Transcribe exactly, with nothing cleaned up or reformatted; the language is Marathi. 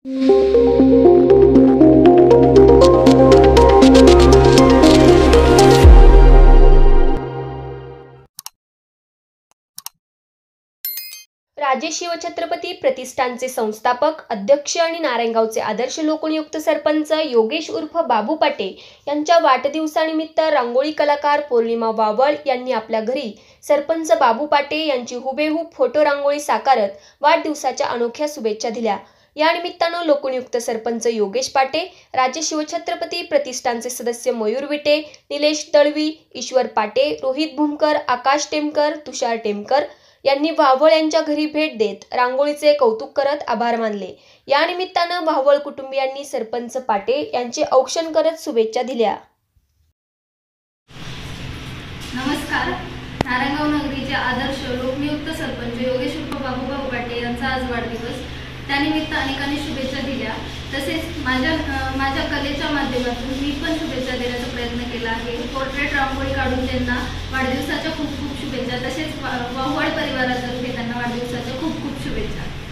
राजे शिवछत्रपती प्रतिष्ठानचे संस्थापक, अध्यक्ष आणि नारायणगावचे आदर्श लोकनियुक्त सरपंच योगेश उर्फ बाबू पाटे यांच्या वाढदिवसानिमित्त रांगोळी कलाकार पौर्णिमा वावळ यांनी आपल्या घरी सरपंच बाबू पाटे यांची हुबेहूब फोटो रांगोळी साकारत वाढदिवसाच्या अनोख्या शुभेच्छा दिल्या। या निमित्तानं लोकनियुक्त सरपंच योगेश पाटे, राजे शिवछत्रपती प्रतिष्ठानचे सदस्य मयूर विटे, निलेश दळवी, ईश्वर पाटे, रोहित भूमकर, आकाश टेमकर, तुषार टेमकर यांनी वावळ यांच्या घरी भेट देत रांगोळीचे कौतुक करत आभार मानले। या निमित्तानं वावळ कुटुंबियांनी सरपंच पाटे यांचे औक्षण करत शुभेच्छा दिल्या। नमस्कार। नारायणगाव नगरीचे आदर्श लोकनियुक्त सरपंच योगेश उर्फ बाबूभाऊ पाटे यांचा आज वाढदिवस, त्यानिमित्त अनेकांनी शुभेच्छा दिल्या। तसेच माझ्या माझ्या कलेच्या माध्यमातून मी पण शुभेच्छा देण्याचा प्रयत्न केला आहे। पोर्ट्रेट रांगोळी काढून त्यांना वाढदिवसाच्या खूप खूप शुभेच्छा, तसेच वावळ परिवारातर्फे त्यांना वाढदिवसाच्या खूप खूप शुभेच्छा।